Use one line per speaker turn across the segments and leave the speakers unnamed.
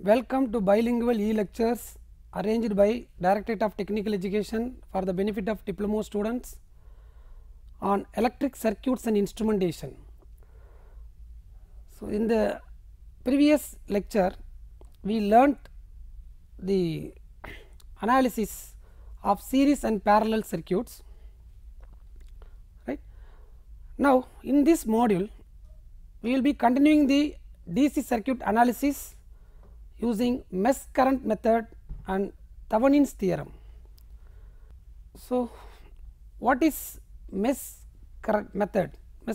Welcome to bilingual e-lectures arranged by Directorate of Technical Education for the benefit of diploma students on electric circuits and instrumentation. So, in the previous lecture we learnt the analysis of series and parallel circuits, right. Now, in this module we will be continuing the DC circuit analysis using mesh current method and Thevenin's theorem. So, what is mesh current method?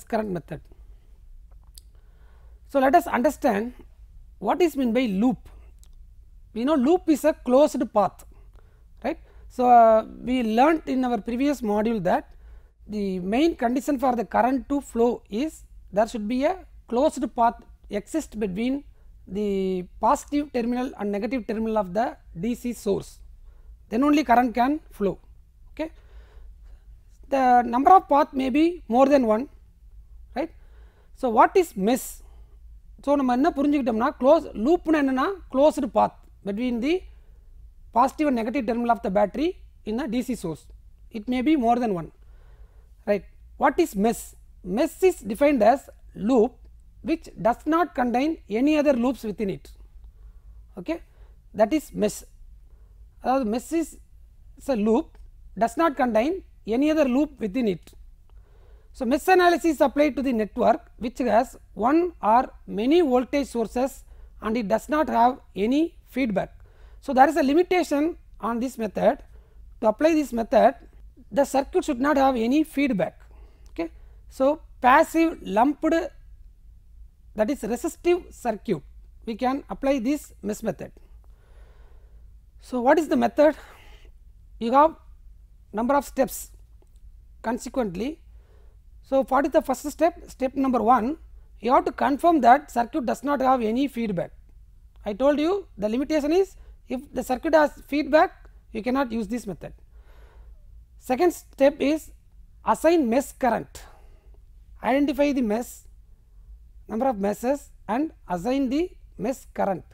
So, let us understand what is meant by loop. We know loop is a closed path, right. So, we learnt in our previous module that the main condition for the current to flow is there should be a closed path exist between the positive terminal and negative terminal of the DC source, then only current can flow. Okay. The number of path may be more than one, right. So, what is mesh? So, நம்ம என்ன புரிஞ்சுக்கிட்டோம்னா close loop னா என்னன்னா closed path between the positive and negative terminal of the battery in the DC source. It may be more than one, right. What is mesh? Mesh is defined as loop which does not contain any other loops within it. Okay, that is mesh. Mesh is a loop does not contain any other loop within it. So, mesh analysis is applied to the network which has one or many voltage sources and it does not have any feedback. So, there is a limitation on this method. To apply this method, the circuit should not have any feedback. Okay. So, passive lumped, that is resistive circuit, we can apply this mesh method. So, what is the method? You have number of steps consequently. So, what is the first step? Step number 1, you have to confirm that circuit does not have any feedback. I told you the limitation is if the circuit has feedback you cannot use this method. Second step is assign mesh current, identify the mesh, number of meshes and assign the mesh current.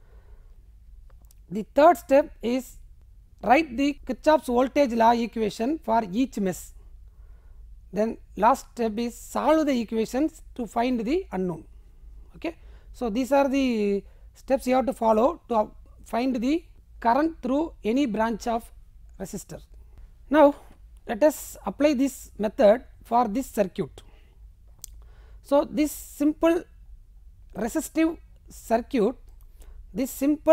The third step is write the Kirchhoff's voltage law equation for each mesh. Then last step is solve the equations to find the unknown. Okay. So, these are the steps you have to follow to find the current through any branch of resistor. Now, let us apply this method for this circuit. So, this simple resistive circuit with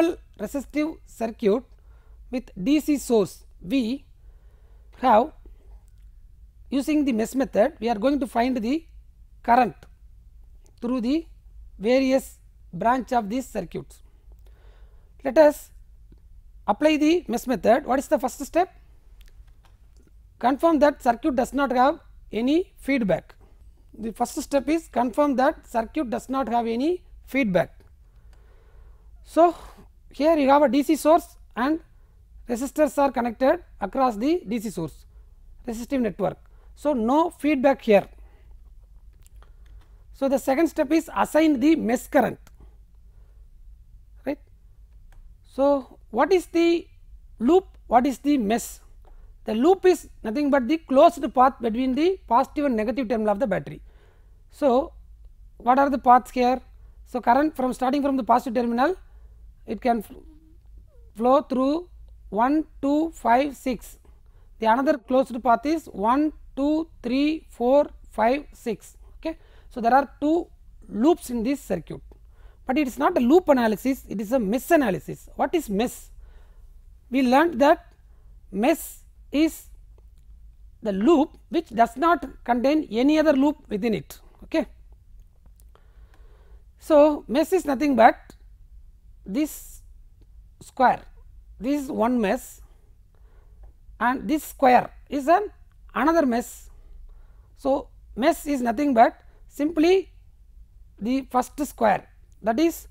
DC source, we have using the mesh method we are going to find the current through the various branch of these circuits. Let us apply the mesh method. What is the first step? Confirm that circuit does not have any feedback. The first step is confirm that circuit does not have any feedback. So, here you have a DC source and resistors are connected across the DC source resistive network. So, no feedback here. So, the second step is assign the mesh current, right. So, what is the loop? What is the mesh? The loop is nothing but the closed path between the positive and negative terminal of the battery. So, what are the paths here? So, current from starting from the positive terminal it can flow through 1, 2, 5, 6. The another closed path is 1, 2, 3, 4, 5, 6. Okay. So, there are 2 loops in this circuit, but it is not a loop analysis, it is a mesh analysis. What is mesh? We learnt that mesh is the loop which does not contain any other loop within it. Okay. So, mesh is nothing but this square, this is one mesh and this square is another mesh. So, mesh is nothing but simply the first square, that is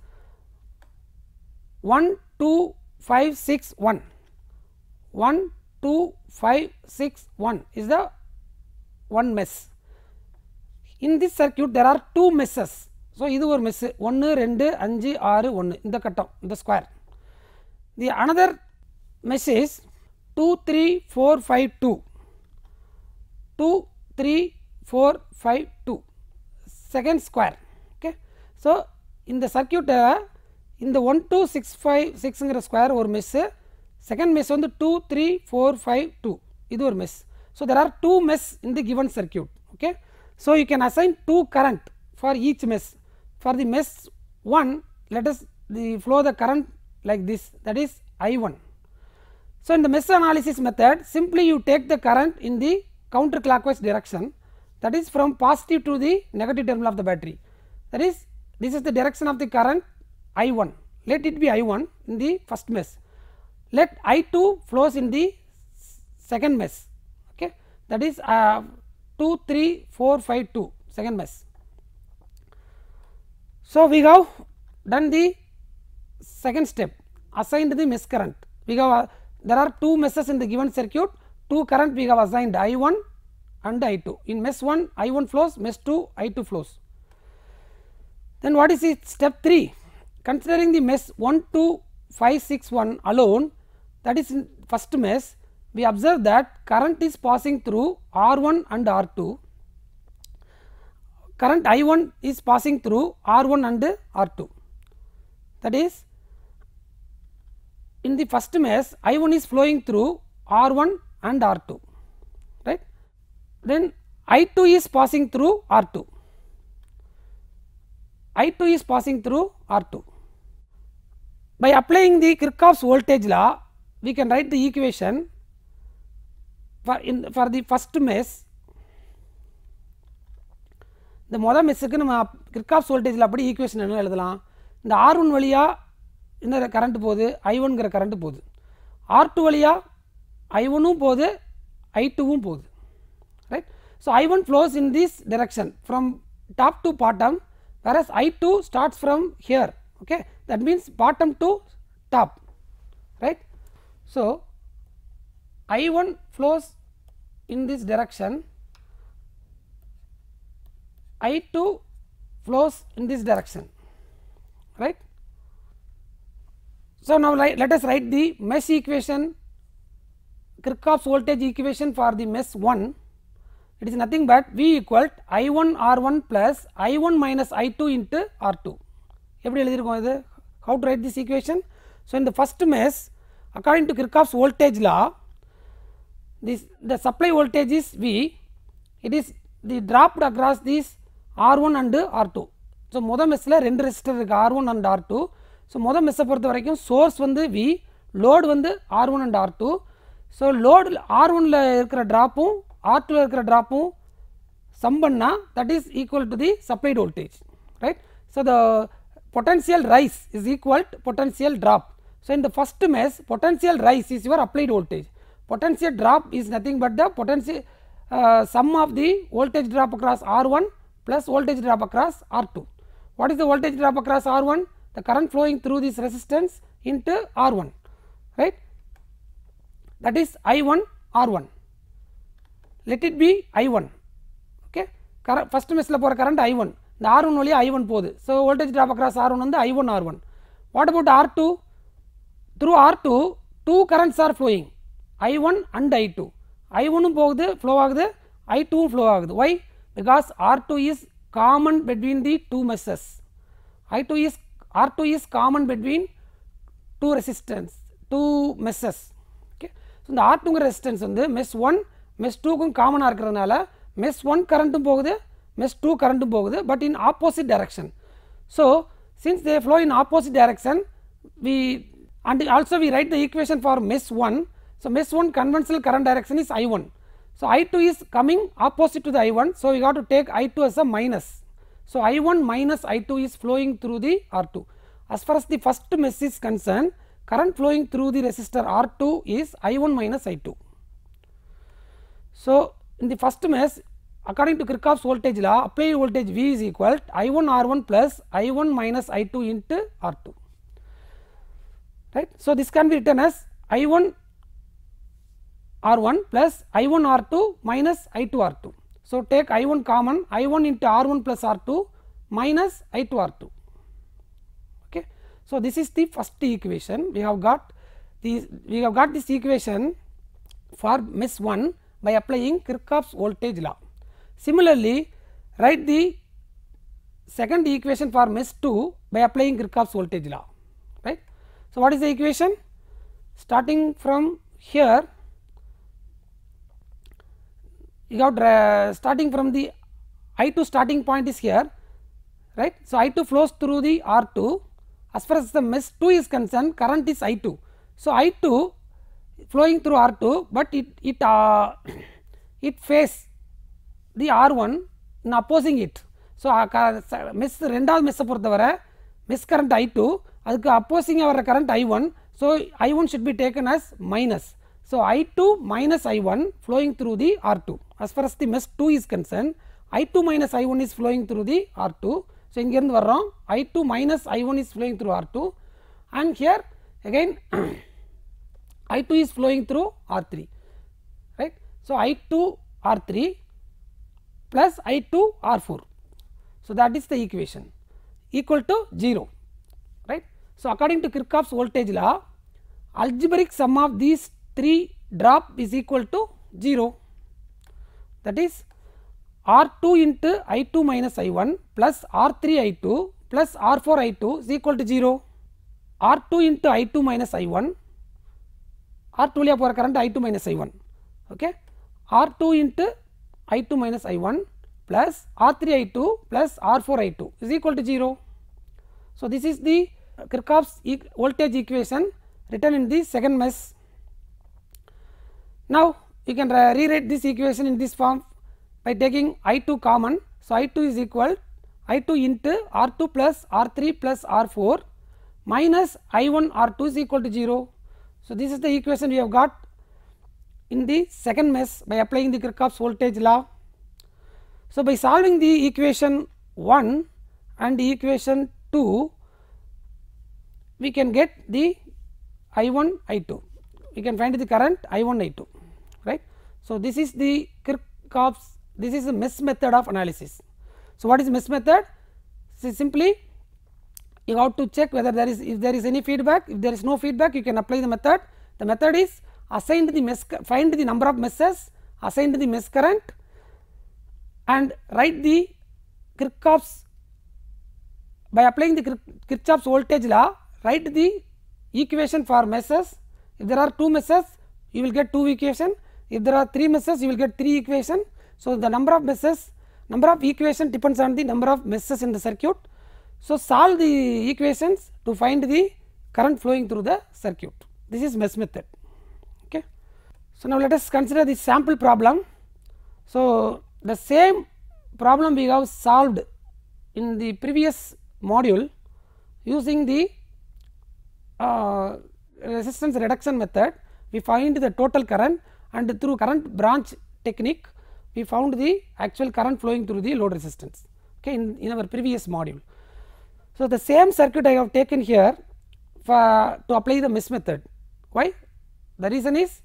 1, 2, 5, 6, 1, 1, 2, 5, 6, 1 is the one mesh. In this circuit there are 2 meshes. So இது ஒரு mess 1 2 5 6 1 இந்த கட்டம் இந்த square. The another mesh is 2 3 4 5 2 2 3 4 5 2 second square. Okay. So இந்த circuit இந்த 1 2 6 5 6ங்கிற square ஒரு mesh, second mesh வந்து 2 3 4 5 2 இது ஒரு mesh. So there are two mesh in the given circuit. Okay. So you can assign two current for each mesh. For the mesh 1, let us flow the current like this, that is I1. So in the mesh analysis method, simply you take the current in the counterclockwise direction, that is from positive to the negative terminal of the battery. That is, this is the direction of the current I1. Let it be I1 in the first mesh. Let I2 flows in the second mesh. Okay, that is 2 3 4 5 2 second mesh. So we have done the second step, assigned the mesh current. We have there are two meshes in the given circuit, two current we have assigned I1 and I2. In mesh 1 I1 flows, mesh 2 I2 flows. Then what is it? Step 3, considering the mesh 1 2 5 6 1 alone, that is in first mesh, we observe that current is passing through R1 and R2. Current I1 is passing through R1 and R2. That is, in the first mesh I1 is flowing through R1 and R2, right. Then I2 is passing through R2. I2 is passing through R2. By applying the Kirchhoff's voltage law, we can write the equation for the first mesh. இந்த மொதல் மெஷ்க்கு நம்ம Kirchhoff's வோல்டேஜில் அப்படி equation என்ன எழுதலாம்? இந்த R1 வழியாக என்ன current போகுது? I1ங்கிற கரண்ட் போகுது. R2 வழியாக I1ம் போகுது, I2வும் போகுது, right. So I1 flows in this direction from top to bottom, whereas I2 starts from here. Okay, that means bottom to top, right. So I1 flows in this direction, I2 flows in this direction, right. So now let us write the mesh equation, Kirchhoff's voltage equation for the mesh 1. It is nothing but V equal I1 R1 plus I1 minus I2 into R2. எப்படி எழுதிருக்கோம் இது? How to write this equation? So in the first mesh, according to Kirchhoff's voltage law, the supply voltage is V. It is the dropped across these R1 and R2. So மொதல் மெஷ்ல ரெண்டு resistor இருக்கு, R1 and R2. So மொதல் மெஷ்ஷை பொறுத்த வரைக்கும் source வந்து V, load வந்து R1 and R2. So load R1ல இருக்கிற டிராப்பும் R2ல இருக்கிற டிராப்பும் சம் பண்ணா that is equal to the supplied voltage, right. So the potential rise is equal to potential drop. So in the first mesh, potential rise is your applied voltage, potential drop is nothing but the potential sum of the voltage drop across R1 plus voltage drop across R2. What is the voltage drop across R1? The current flowing through this resistance into R1, right. That is I1 R1. Let it be I1. Okay, first meshல போற current I1, இந்த R1 வழியா I1 போகுது. So voltage drop across R1 வந்து I1 R1. What about R2? Through R2 two currents are flowing, I1 and I2. I1 போகுது, flow ஆகுது, I2 flow ஆகுது. Why? Because R2 is common between the two meshes. R2 is common between two resistance, two meshes. Okay. So இந்த R2ங்கிற resistance வந்து mesh 1 mesh 2க்கும் காமனாக இருக்கிறதுனால mesh 1 கரண்ட்டும் போகுது, mesh 2 கரண்ட்டும் போகுது, but in opposite direction. So since they flow in opposite direction, and also we write the equation for mesh 1. So mesh 1 conventional current direction is I1. So I2 is coming opposite to the I1, so we got to take I2 as a minus. So I1 minus I2 is flowing through the R2. As far as the first mesh is concerned, current flowing through the resistor R2 is I1 minus I2. So in the first mesh, according to Kirchhoff's voltage law, applied voltage V is equal to I1 R1 plus I1 minus I2 into R2, right. So this can be written as I1 R1 plus I1 R2 minus I2 R2. So take I1 common, I1 into R1 plus R2 minus I2 R2. Okay. So, this is the first equation. We have got this equation for mesh 1 by applying Kirchhoff's voltage law. Similarly, write the second equation for mesh 2 by applying Kirchhoff's voltage law, right. So, what is the equation? Starting from here, you have starting from the I2 starting point is here, right. So, I2 flows through the R2. As far as the mesh 2 is concerned, current is I2. So, I2 flowing through R2, but it faces the R1 in opposing it. So, mesh ரெண்டாவது mesh பொறுத்தவரை mesh current I2 அதுக்கு opposing our current I1. So, I1 should be taken as minus. So, I2 minus I1 flowing through the R2. As far as the mesh 2 is concerned, I2 minus I1 is flowing through the R2. So, இங்கிருந்து வர்றோம் I2 minus I1 is flowing through R2, and here again I2 is flowing through R3, right. So, I2 R3 plus I2 R4. So, that is the equation equal to 0, right. So, according to Kirchhoff's voltage law, algebraic sum of these three drop is equal to 0, that is R2 into I2 minus I1 plus R3 I2 plus R4 I2 is equal to 0. R2 into I2 minus I1, R2 liya pora current I2 minus I1, okay. R2 into I2 minus I1 plus R3 I2 plus R4 I2 is equal to 0. So, this is the Kirchhoff's voltage equation written in the second mesh. Now, you can rewrite this equation in this form by taking I2 common. So, I2 is equal I2 into R2 plus R3 plus R4 minus I1 R2 is equal to 0. So, this is the equation we have got in the second mesh by applying the Kirchhoff's voltage law. So, by solving the equation 1 and the equation 2, we can get the I1 I2, we can find the current I1 I2, right. So, this is the Kirchhoff's, this is the mesh method of analysis. So, what is mesh method? So, simply you have to check whether there is, if there is any feedback. If there is no feedback, you can apply the method. The method is assign the mesh, find the number of meshes, assign the mesh current, and write the Kirchhoff's, by applying the Kirchhoff's voltage law, write the equation for meshes. If there are 2 meshes, you will get 2 equation. If there are 3 meshes, you will get 3 equation. So, the number of meshes, number of equation depends on the number of meshes in the circuit. So, solve the equations to find the current flowing through the circuit. This is mesh method. Okay. So, now let us consider the sample problem. So, the same problem we have solved in the previous module using the resistance reduction method. We find the total current, and through current branch technique we found the actual current flowing through the load resistance, okay, in our previous module. So, the same circuit I have taken here for to apply the mesh method. Why? The reason is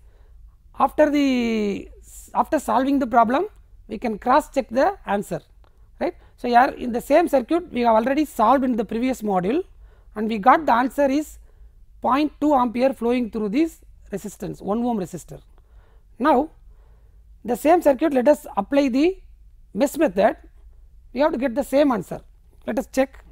after solving the problem, we can cross check the answer, right. So, here in the same circuit we have already solved in the previous module, and we got the answer is 0.2 ampere flowing through this resistance, 1 ohm resistor. Now, the same circuit, let us apply the mesh method, we have to get the same answer. Let us check.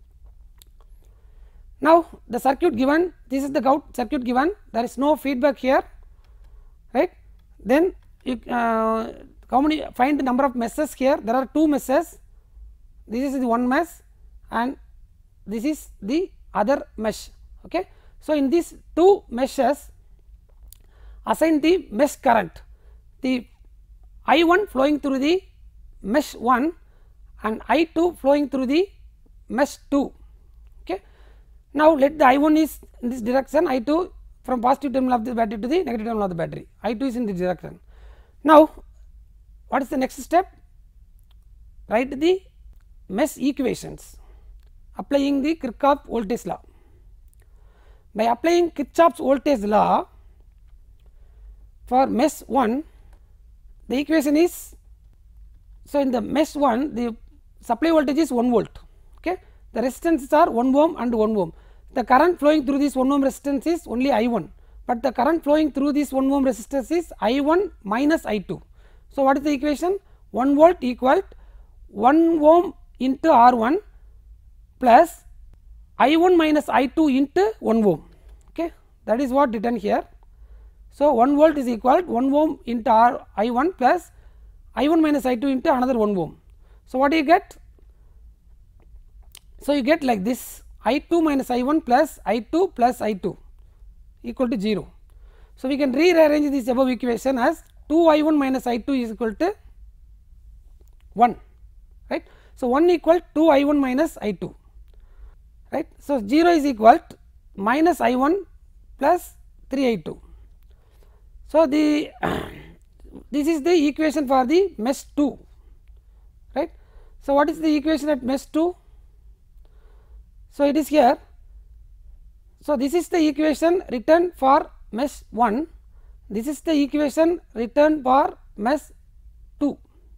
Now, the circuit given, this is the circuit given, there is no feedback here, right. Then you find the number of meshes here, there are 2 meshes, this is the one mesh and this is the other mesh, okay. So, in these 2 meshes, assign the mesh current, the I1 flowing through the mesh 1 and I2 flowing through the mesh 2, okay. Now, let the I1 is in this direction, I2 from positive terminal of the battery to the negative terminal of the battery, I2 is in this direction. Now, what is the next step? Write the mesh equations applying the Kirchhoff voltage law. By applying Kirchhoff's voltage law for mesh 1, the equation is, so in the mesh 1 the supply voltage is 1 volt, okay. The resistances are 1 ohm and 1 ohm. The current flowing through this 1 ohm resistance is only I1, but the current flowing through this 1 ohm resistance is I1 minus I2. So what is the equation? 1 volt equal 1 ohm into R1 plus I1 minus I2 into 1 ohm, okay. That is what written here. So 1 volt is equal 1 ohm into I1 plus I1 minus I2 into another 1 ohm. So what do you get? So you get like this, I2 minus I1 plus I2 plus I2 equal to 0. So we can rearrange this above equation as 2I1 minus I2 is equal to 1, right. So 1 equal 2I1 minus I2, right. So 0 is equal to minus I1 plus 3I2. So the this is the equation for the mesh 2, right. So what is the equation at mesh 2? So it is here. So this is the equation written for mesh 1, this is the equation written for mesh 2.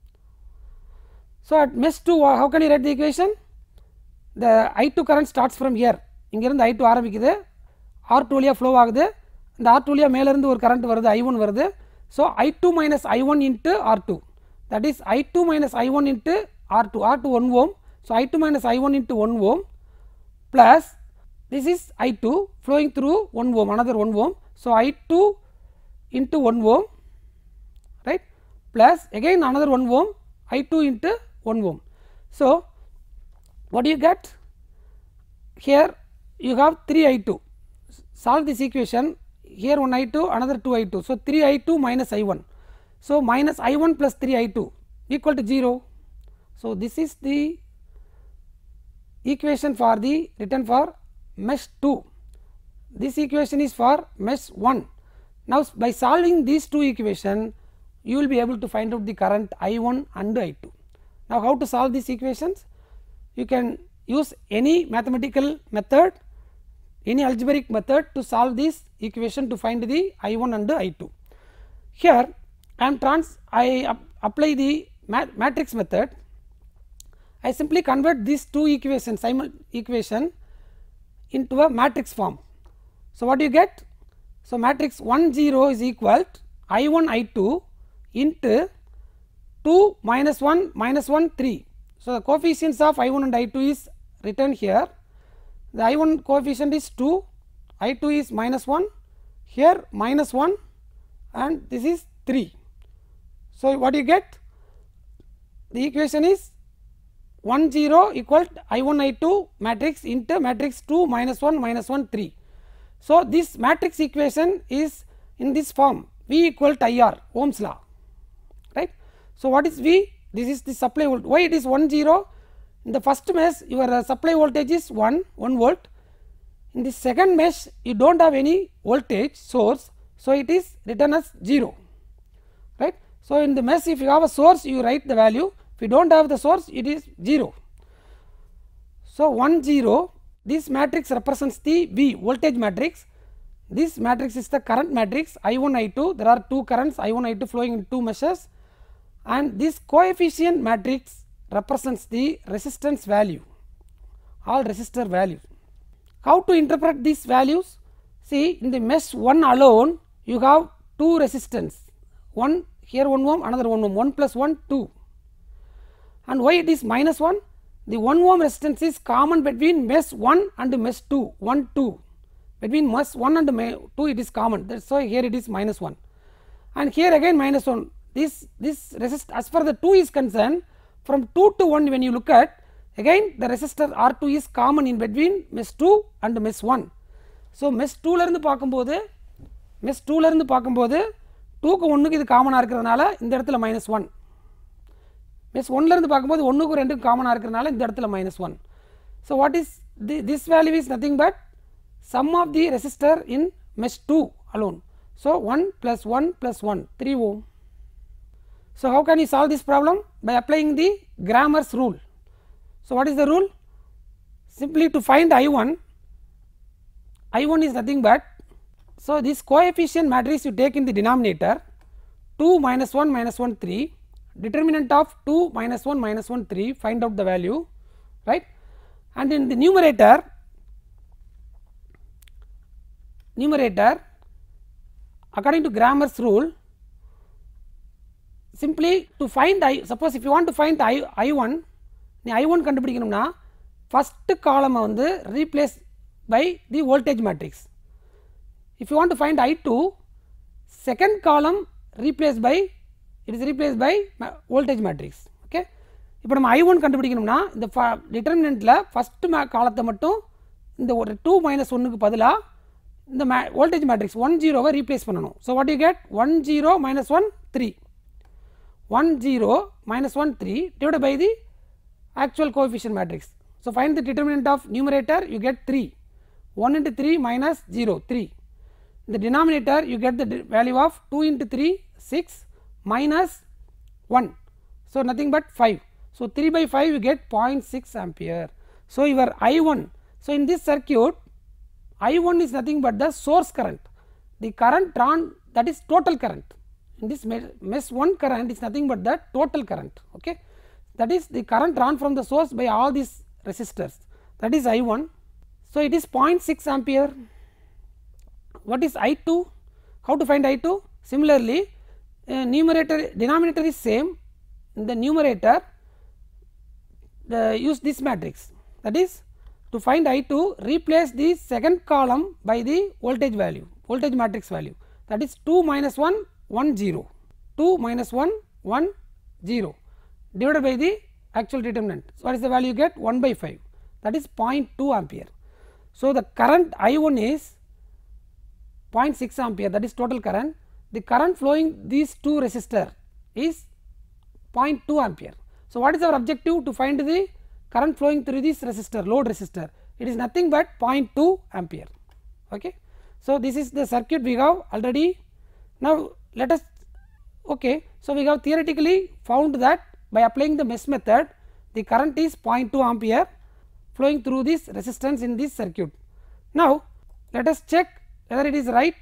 So at mesh 2 how can you write the equation? The I2 current starts from here, இங்கிருந்து I2 ஆரம்பிக்குது, R2 வழியா flow ஆகுது, இந்த R2 வழியா மேல இருந்து ஒரு current வருது, I1 வருது. So I2 minus I1 into R2, that is I2 minus I1 into R2, R2 1 ohm. So I2 minus I1 into 1 ohm plus this is I2 flowing through 1 ohm, another 1 ohm. So I2 into 1 ohm, right, plus again another 1 ohm, I2 into 1 ohm. So what do you get? Here you have 3 I2. Solve this equation. Here 1 I2, another 2 I2. So 3 I2 minus I1. So minus I1 plus 3 I2 equal to 0. So this is the equation for the written for mesh 2. This equation is for mesh 1. Now by solving these two equations, you will be able to find out the current I1 and I2. Now how to solve these equations? You can use any mathematical method, any algebraic method to solve this equation to find the I1 and the I2. Here I apply the matrix method. I simply convert these two equation into a matrix form. So what do you get? So matrix 1 0 is equal to I1 I2 into 2 minus 1 minus 1 3. So the coefficients of I1 and I2 is written here. The I1 coefficient is 2, I2 is minus 1, here minus 1 and this is 3. So what do you get? The equation is 1 0 equal to I1 I2 matrix into matrix 2 minus 1 minus 1 3. So this matrix equation is in this form, V equal to IR, Ohm's law, right. So what is V? This is the supply voltage. Why it is 1 0? In the first mesh your supply voltage is 1 volt. In the second mesh you do not have any voltage source, so it is written as 0, right. So in the mesh if you have a source you write the value, if you do not have the source it is 0. So 1 0, this matrix represents the V, voltage matrix. This matrix is the current matrix I1 I2. There are two currents I1 I2 flowing in two meshes, and this coefficient matrix represents the resistance value, all resistor values. How to interpret these values? See, in the mesh 1 alone you have two resistance, one here 1 ohm, another 1 ohm, 1 plus 1 2. And why it is minus 1? The 1 ohm resistance is common between mesh 1 and mesh 2, 1 2. Between mesh 1 and mesh 2 it is common, that is why here it is minus 1. And here again minus 1. This resist, as far the 2 is concerned, from 2 to 1 when you look at, again the resistor R2 is common in between mesh 2 and mesh 1. So mesh 2 la irundhu paakumbodhu, mesh 2 la irundhu paakumbodhu 2 க்கு 1 க்கு இது காமனா இருக்குறனால இந்த இடத்துல minus 1. mesh 1 la irundhu paakumbodhu 1 க்கு 2 க்கு காமனா இருக்குறனால இந்த இடத்துல minus 1. So what is this value is nothing but sum of the resistor in mesh 2 alone. So 1 plus 1 plus 1, 3 ohm. So how can you solve this problem? By applying the Cramer's rule. So what is the rule? Simply to find I1, I1 is nothing but, so this coefficient matrix you take in the denominator 2 minus 1 minus 1 3 determinant of 2 minus 1 minus 1 3, find out the value, right. And in the numerator according to Cramer's rule, simply to find suppose if you want to find I1, I1 கண்டுபிடிக்கணும்னா first column வந்து replace by the voltage matrix. If you want to find I2, second column replaced by voltage matrix. Okay. இப்போ நம்ம I1 கண்டுபிடிக்கணும்னா இந்த determinantல first காலத்தை மட்டும் இந்த ஒரு 2 minus 1க்கு பதிலா இந்த voltage matrix 1 0 வை replace பண்ணணும். So what you get? 1 0 minus 1 3. 1 0 minus 1 3 divided by the actual coefficient matrix. So find the determinant of numerator, you get 3. 1 into 3 minus 0, 3. In the denominator you get the value of 2 into 3, 6 minus 1. So nothing but 5. So 3 by 5 you get 0.6 ampere. So your I1, so in this circuit I1 is nothing but the source current, the current drawn, that is total current. In this mesh 1 current is nothing but the total current, okay. That is the current drawn from the source by all these resistors, that is I1. So it is 0.6 ampere. What is I2? How to find I2? Similarly, denominator is same. In the numerator use this matrix, that is to find I2 replace the second column by the voltage matrix value, that is 2 minus 1 1 0, 2 minus 1 1 0 divided by the actual determinant. So what is the value you get? 1 by 5, that is 0.2 ampere. So the current I1 is 0.6 ampere, that is total current. The current flowing these two resistor is 0.2 ampere. So what is our objective? To find the current flowing through this resistor, load resistor. It is nothing but 0.2 ampere. Okay. So this is the circuit we have already. Now let us, okay, so we have theoretically found that by applying the mesh method the current is 0.2 ampere flowing through this resistance in this circuit. Now let us check whether it is right.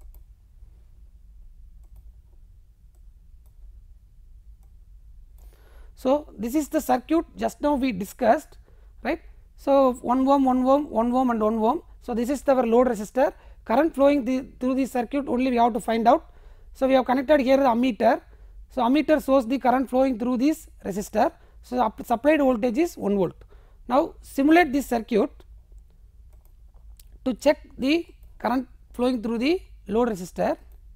So this is the circuit just now we discussed, right. So 1 ohm, 1 ohm, 1 ohm and 1 ohm. So this is our load resistor, current flowing through this circuit only we have to find out. So we have connected here the ammeter. So ammeter shows the current flowing through this resistor. So the supplied voltage is 1 volt. Now simulate this circuit to check the current flowing through the load resistor.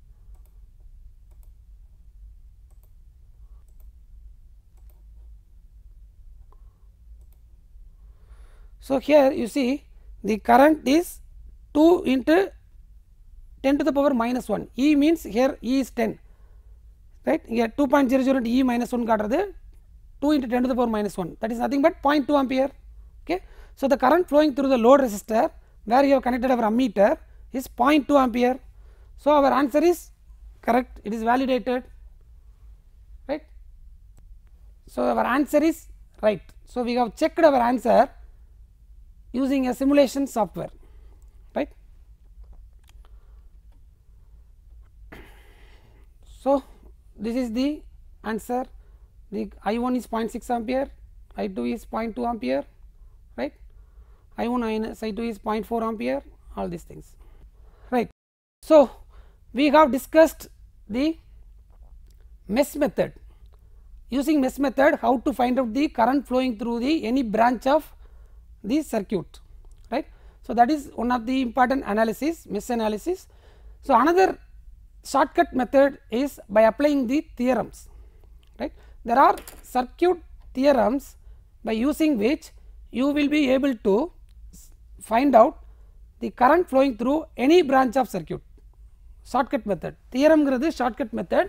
So here you see the current is 2 into 10 to the power minus 1. E means here E is 10, right. Here 2.00 into E minus 1 காட்டுறது 2 into 10 to the power minus 1, that is nothing but 0.2 ampere. Okay. So the current flowing through the load resistor where you have connected our ammeter is 0.2 ampere. So our answer is correct, it is validated, right. So our answer is right. So we have checked our answer using a simulation software, right. So this is the answer. The I1 is 0.6 ampere, I2 is 0.2 ampere, right. I1 minus I2 is 0.4 ampere, all these things, right. So we have discussed the mesh method. Using mesh method, how to find out the current flowing through the any branch of the circuit, right. So that is one of the important analysis, mesh analysis. So another shortcut method is by applying the theorems, right. There are circuit theorems by using which you will be able to find out the current flowing through any branch of circuit. Shortcut method, theorem is shortcut method,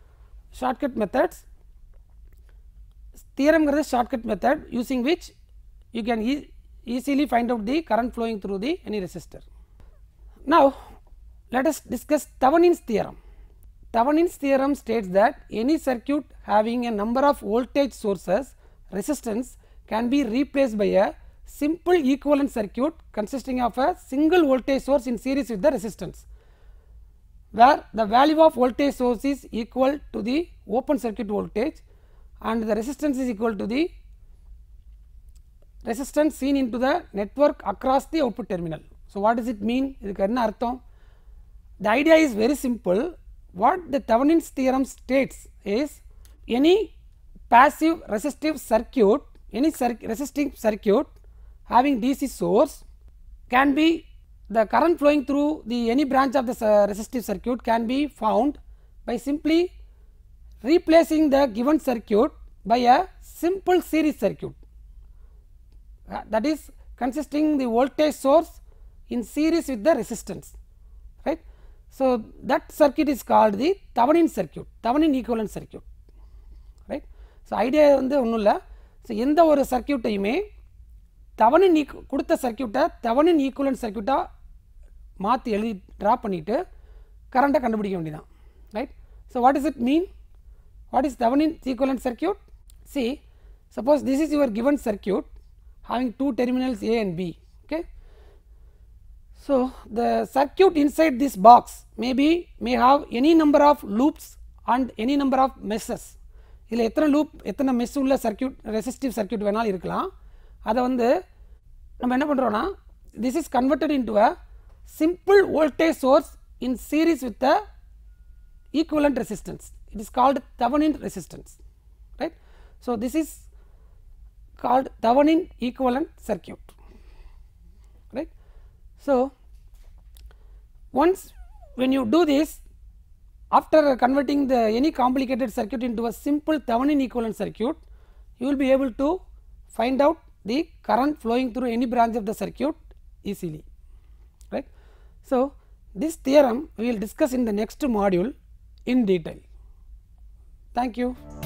theorem is shortcut method using which you can easily find out the current flowing through the any resistor. Now let us discuss Thevenin's theorem. Thevenin's theorem states that any circuit having a number of voltage sources, resistance can be replaced by a simple equivalent circuit consisting of a single voltage source in series with the resistance, where the value of voltage source is equal to the open circuit voltage and the resistance is equal to the resistance seen into the network across the output terminal. So, what does it mean? The idea is very simple. What the Thevenin's theorem states is, any passive resistive circuit, any resisting circuit having DC source can be, the current flowing through the any branch of the resistive circuit can be found by simply replacing the given circuit by a simple series circuit, that is consisting the voltage source in series with the resistance, right. So, that circuit is called the Thevenin circuit, Thevenin equivalent circuit, right. So, idea வந்து ஒன்றும் இல்லை. So எந்த ஒரு சர்க்கியூட்டையுமே தெவனின் கொடுத்த சர்க்கியூட்டை தெவனின் equivalent சர்க்கியூட்டாக மாற்றி எழுதி draw பண்ணிவிட்டு கரண்ட்டை கண்டுபிடிக்க வேண்டியதான், right. So what is it mean? What is தெவனின் equivalent circuit? See, suppose this is your given circuit having two terminals A and B, okay. So, the circuit inside this box may have any number of loops and any number of meshes. இதில் எத்தனை loop எத்தனை mesh உள்ள circuit resistive circuit வேணாலும் இருக்கலாம். அதை வந்து நம்ம என்ன பண்ணுறோன்னா, this is converted into a simple voltage source in series with the equivalent resistance. It is called Thevenin resistance, right. So, this is called Thevenin equivalent circuit, right. So, once when you do this, after converting the any complicated circuit into a simple Thevenin equivalent circuit, you will be able to find out the current flowing through any branch of the circuit easily, right. So, this theorem we will discuss in the next module in detail. Thank you.